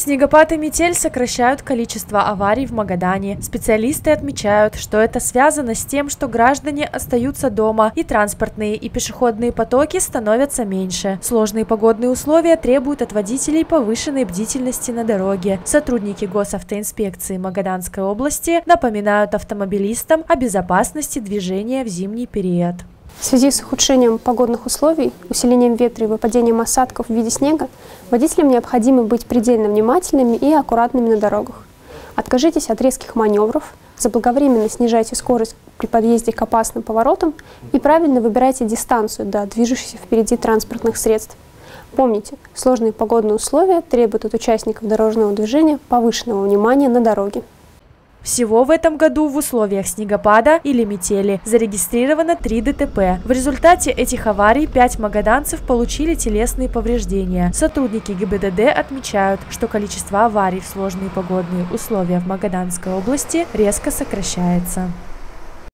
Снегопад и метель сокращают количество аварий в Магадане. Специалисты отмечают, что это связано с тем, что граждане остаются дома, и транспортные и пешеходные потоки становятся меньше. Сложные погодные условия требуют от водителей повышенной бдительности на дороге. Сотрудники госавтоинспекции Магаданской области напоминают автомобилистам о безопасности движения в зимний период. В связи с ухудшением погодных условий, усилением ветра и выпадением осадков в виде снега, водителям необходимо быть предельно внимательными и аккуратными на дорогах. Откажитесь от резких маневров, заблаговременно снижайте скорость при подъезде к опасным поворотам и правильно выбирайте дистанцию до движущихся впереди транспортных средств. Помните, сложные погодные условия требуют от участников дорожного движения повышенного внимания на дороге. Всего в этом году в условиях снегопада или метели зарегистрировано 3 ДТП. В результате этих аварий 5 магаданцев получили телесные повреждения. Сотрудники ГИБДД отмечают, что количество аварий в сложные погодные условия в Магаданской области резко сокращается.